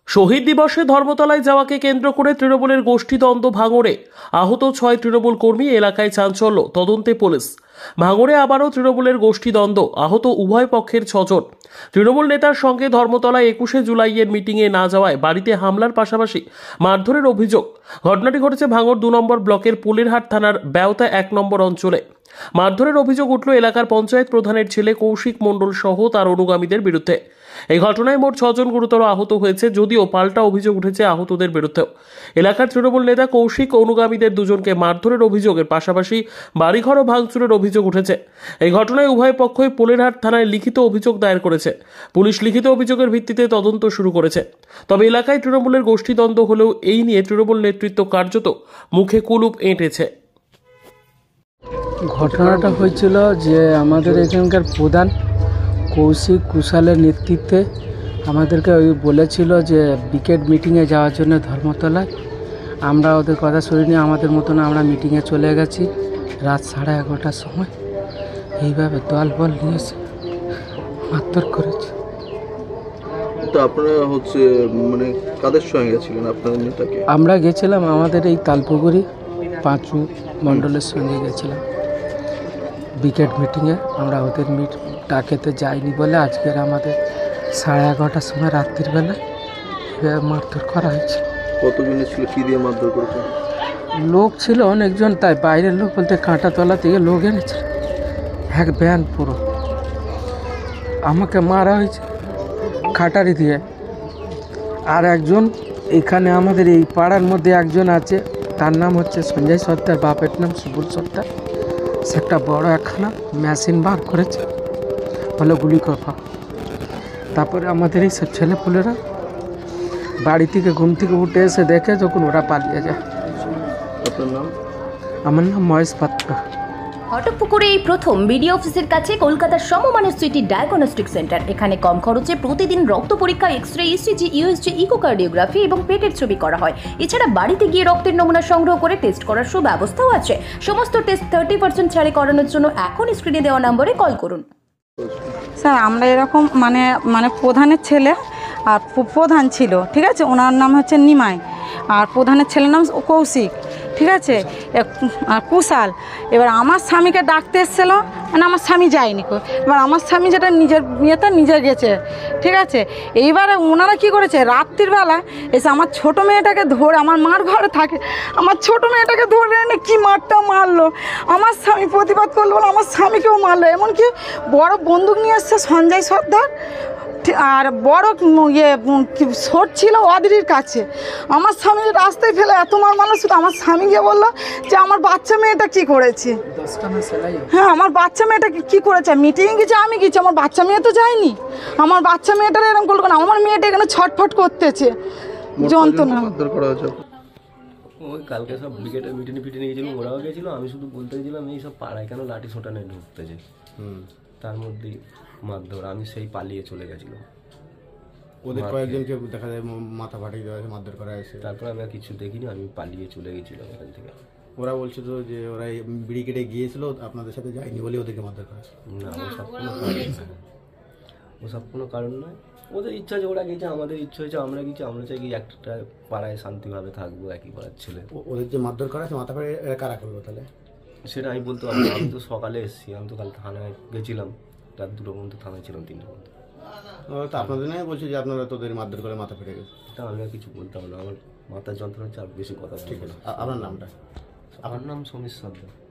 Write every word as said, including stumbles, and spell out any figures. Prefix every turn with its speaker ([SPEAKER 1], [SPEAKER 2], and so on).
[SPEAKER 1] শহীদ দিবসে ধর্মতলায় যাওয়াকে কেন্দ্র করে তৃণমূলের গোষ্ঠীদ্বন্দ্ব ভাঙড়ে আহত ছয় তৃণমূল কর্মী, এলাকায় চাঞ্চল্য, তদন্তে পুলিশ। ভাঙড়ে আবারও তৃণমূলের গোষ্ঠীদ্বন্দ্ব, আহত উভয় পক্ষের ছজন। তৃণমূল নেতার সঙ্গে ধর্মতলায় একুশে জুলাইয়ের মিটিংয়ে না যাওয়ায় বাড়িতে হামলার পাশাপাশি মারধরের অভিযোগ। ঘটনাটি ঘটেছে ভাঙড় দু নম্বর ব্লকের পুলেরহাট থানার বেওতা এক নম্বর অঞ্চলে। মারধরের অভিযোগ উঠল এলাকার পঞ্চায়েত প্রধানের ছেলে কৌশিক মণ্ডল সহ তার অনুগামীদের বিরুদ্ধে। এই ঘটনায় মোট ছজন গুরুতর আহত হয়েছে, যদিও পাল্টা অভিযোগ উঠেছে আহতদের বিরুদ্ধেও। এলাকার তৃণমূল নেতা কৌশিক অনুগামীদের দুজনকে মারধরের অভিযোগের পাশাপাশি বাড়িঘর ও ভাঙচুরের অভিযোগ উঠেছে। এই ঘটনায় উভয় পক্ষই পুলেরহাট থানায় লিখিত অভিযোগ দায়ের করেছে। পুলিশ লিখিত অভিযোগের ভিত্তিতে তদন্ত শুরু করেছে। তবে এলাকায় তৃণমূলের গোষ্ঠীদ্বন্দ্ব হলেও এই নিয়ে তৃণমূল নেতৃত্ব কার্যত মুখে কুলুপ এঁটেছে।
[SPEAKER 2] ঘটনাটা হয়েছিল যে আমাদের এখানকার প্রধান কৌশিক কুশালের নেতৃত্বে আমাদেরকে ওই বলেছিল যে ব্রিগেড মিটিংয়ে যাওয়ার জন্য ধর্মতলায়। আমরা ওদের কথা শুনিনি, আমাদের মতন আমরা মিটিংয়ে চলে গেছি রাত সাড়ে এগারোটার সময়। এইভাবে দল বল নিয়ে এসে মারধর করেছে।
[SPEAKER 3] তো আপনারা হচ্ছে মানে কাদের সঙ্গে গেছিলেন আপনাদের নেতাকে?
[SPEAKER 2] আমরা গেছিলাম আমাদের এই তালপুকুরি পাঁচু মণ্ডলের সঙ্গে গেছিলাম ব্রিগেড মিটিংয়ে। আমরা ওদের মিট ডাকেতে যাইনি বলে আজকের আমাদের সাড়ে এগারোটার সময় রাত্রির বেলায় মারধর করা হয়েছে।
[SPEAKER 3] কতজনে ছিল, কী দিয়ে মারধর করেছে?
[SPEAKER 2] লোক ছিল অনেকজন, তাই বাইরের লোক বলতে কাঁটাতলা থেকে লোক এনেছিল এক ভ্যান পুরো। আমাকে মারা হয়েছে খাটারি দিয়ে। আর একজন এখানে আমাদের এই পাড়ার মধ্যে একজন আছে, তার নাম হচ্ছে সঞ্জয় সর্দার, বাপের নাম সুবুল সর্দার। সে একটা বড় একখানা মেশিন বার করেছে, ভালো গুলি করবা। তারপরে আমাদের এই সব ছেলেপুলেরা বাড়ি থেকে ঘুম থেকে উঠে এসে দেখে যখন ওরা পালিয়ে যায়।
[SPEAKER 3] আপনার নাম?
[SPEAKER 2] আমার নাম মহেশ পাত্র।
[SPEAKER 4] ঘটকপুকুরে এই প্রথম বিডি অফিসের কাছে কলকাতার সমমানের সিটি ডায়াগনস্টিক সেন্টার। এখানে কম খরচে প্রতিদিন রক্ত পরীক্ষা, এক্সরে, ইসিজি, ইউএসজি, ইকোকার্ডিওগ্রাফি এবং পেটের ছবি করা হয়। এছাড়া বাড়িতে গিয়ে রক্তের নমুনা সংগ্রহ করে টেস্ট করার সুব্যবস্থাও আছে। সমস্ত টেস্ট থার্টি পার্সেন্ট ছাড়ে করানোর জন্য এখন স্ক্রিনে দেওয়া নম্বরে কল করুন।
[SPEAKER 5] স্যার আমরা এরকম মানে মানে প্রধানের ছেলে আর প্রধান ছিল, ঠিক আছে, ওনার নাম হচ্ছে নিমাই, আর প্রধানের ছেলের নাম কৌশিক, ঠিক আছে, আর কুশাল। এবার আমার স্বামীকে ডাকতে এসেছিলো, মানে আমার স্বামী যায়নি। এবার আমার স্বামী যেটা নিজের মেয়েটা নিজে গেছে, ঠিক আছে। এইবারে ওনারা কি করেছে, রাত্রির বেলা এসে আমার ছোট মেয়েটাকে ধরে, আমার মার ঘরে থাকে, আমার ছোট মেয়েটাকে ধরে এনে কি মারটা মারলো। আমার স্বামী প্রতিবাদ করলো বলে আমার স্বামীকেও মারলো। এমনকি বড় বন্দুক নিয়ে এসছে সঞ্জয় সর্দার, আর বড় ইয়ে শোট ছিল অদিরির কাছে। আমার স্বামী রাস্তায় ফেলে এত মার মারলো, শুধু আমার স্বামী গিয়ে বললো যে আমার বাচ্চা মেয়েটা কি করেছে। হ্যাঁ, আমার বাচ্চা মেয়েটা কি করেছে, মিটিংয়ে গেছে, আমি গেছি, আমার বাচ্চা মেয়ে তো যায়নি। আমার বাচ্চা মেয়েটার এরকম করলো না, আমার মেয়েটা এখানে ছটফট করতেছে যন্ত্রণা।
[SPEAKER 6] ওই কালকে সব ব্রিগেডের মিটিনি ফিটিনি গেছিলো, ওরাও গেছিলো। আমি শুধু বলতে গেছিলাম এই সব পাড়ায় কেন লাঠি ছোটানে ঢুকতেছে। হুম, তার মধ্যেই মারধর। আমি সেই পালিয়ে চলে গেছিলাম।
[SPEAKER 7] ওদের কয়েকজনকে দেখা যায় মাথা ফাটিয়ে দেওয়া হয়েছে, মারধর করা হয়েছে।
[SPEAKER 6] তারপর আমি আর কিছু দেখিনি, আমি পালিয়ে চলে গেছিলাম এখান থেকে।
[SPEAKER 7] ওরা বলছে তো যে ওরা ব্রিগেডে গিয়েছিল, আপনাদের সাথে যায়নি বলে ওদেরকে মারধর করা হয়েছে।
[SPEAKER 6] না, ওসব কোনো কারণ নয়, ওসব কোনো কারণ নয়। ওদের ইচ্ছা যে ওরা গেছে, আমাদের ইচ্ছা হয়েছে আমরা গেছি। আমরা চাই কি একটা পাড়ায় শান্তিভাবে থাকবো, একই পাড়ার ছেলে।
[SPEAKER 7] ওদের যে মারধর করা হয়েছে মাথা ফাটিয়ে এরা কারা করলো তাহলে
[SPEAKER 6] সেটা আমি বলতে পারবো না। আমি তো সকালে এসেছি, আমি তো কাল থানায় গেছিলাম, রাত দুটো পর্যন্ত থানায় ছিলাম, তিনটে পর্যন্ত।
[SPEAKER 7] তো আপনাদের নয় বলছে যে আপনারা তোদের মারধর করে মাথা ফেটে গেছে।
[SPEAKER 6] তা আমি আর কিছু বলতে পারবো না, আমার মাথার যন্ত্রণা হচ্ছে, আর বেশি কথা।
[SPEAKER 7] ঠিক আছে, আপনার নামটা?
[SPEAKER 6] আমার নাম সমীর সর্দার।